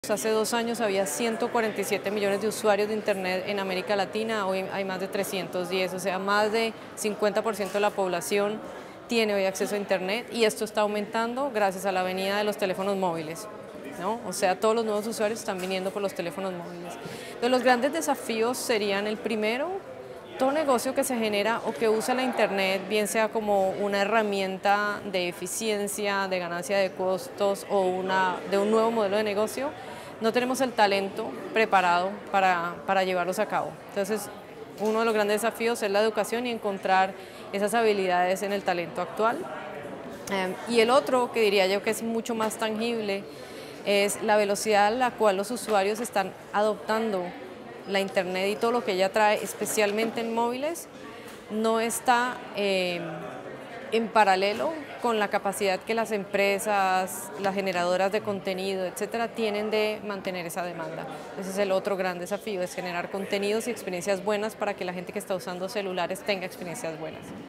Hace 2 años había 147 millones de usuarios de Internet en América Latina, hoy hay más de 310, o sea, más de 50% de la población tiene hoy acceso a Internet y esto está aumentando gracias a la venida de los teléfonos móviles, ¿no? O sea, todos los nuevos usuarios están viniendo por los teléfonos móviles. Entonces, los grandes desafíos serían el primero, todo negocio que se genera o que usa la Internet, bien sea como una herramienta de eficiencia, de ganancia de costos o de un nuevo modelo de negocio, no tenemos el talento preparado para llevarlos a cabo. Entonces, uno de los grandes desafíos es la educación y encontrar esas habilidades en el talento actual. Y el otro, que diría yo que es mucho más tangible, es la velocidad a la cual los usuarios están adoptando la Internet y todo lo que ella trae, especialmente en móviles, no está en paralelo con la capacidad que las empresas, las generadoras de contenido, etcétera, tienen de mantener esa demanda. Ese es el otro gran desafío, es generar contenidos y experiencias buenas para que la gente que está usando celulares tenga experiencias buenas.